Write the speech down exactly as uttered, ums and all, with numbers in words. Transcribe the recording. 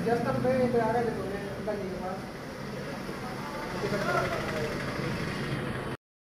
just अब मैं आ रहा है तो मैं अंकल जी के पास